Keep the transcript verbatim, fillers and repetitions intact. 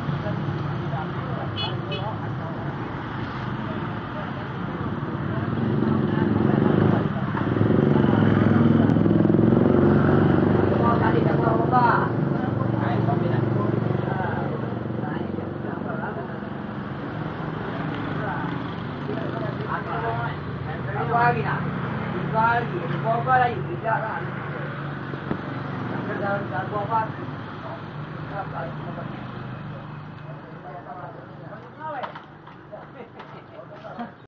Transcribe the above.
Lagi nak, tiga lagi, berapa lagi tidak kan? Dah dah buat apa? Dah dah